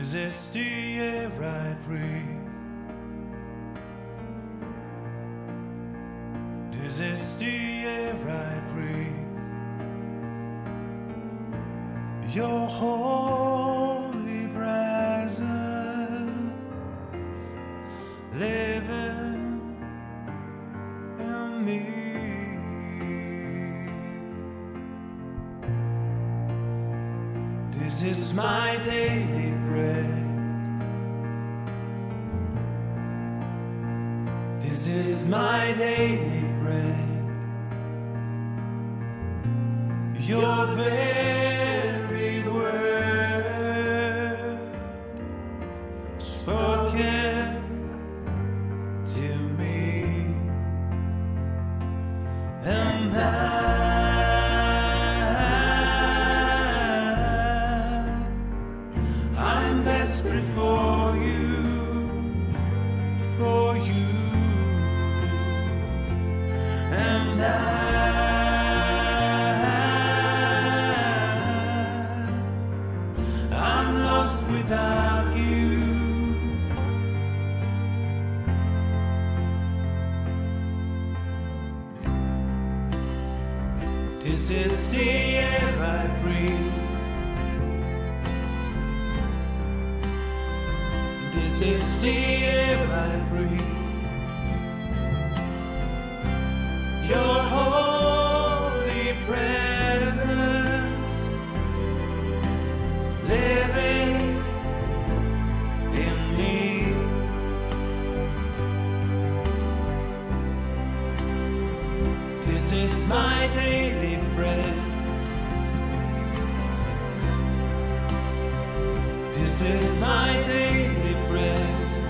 This is the air I breathe. This is the air I breathe. Your holy presence living in me. This is my daily bread. This is my daily bread. Your very word spoken to me, and I'm desperate for you, for you, and I'm lost without you. This is the air I breathe. This is the air I breathe. Your holy presence living in me. This is my daily bread. This is my daily bread.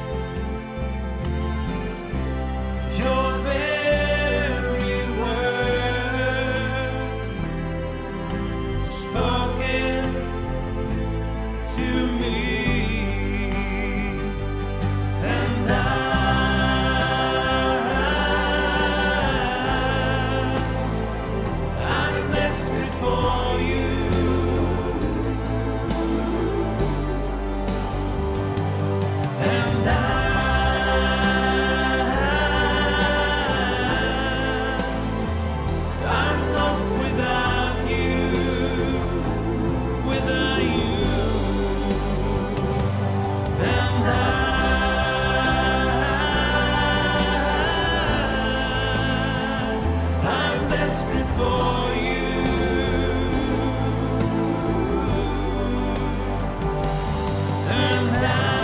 Your very word spoken to me, and I'm desperate for you. And I'm lost without you, without you. And I'm desperate for you. And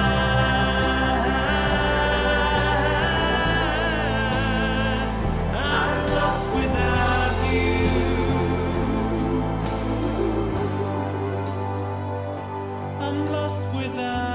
I'm lost without you. I'm lost without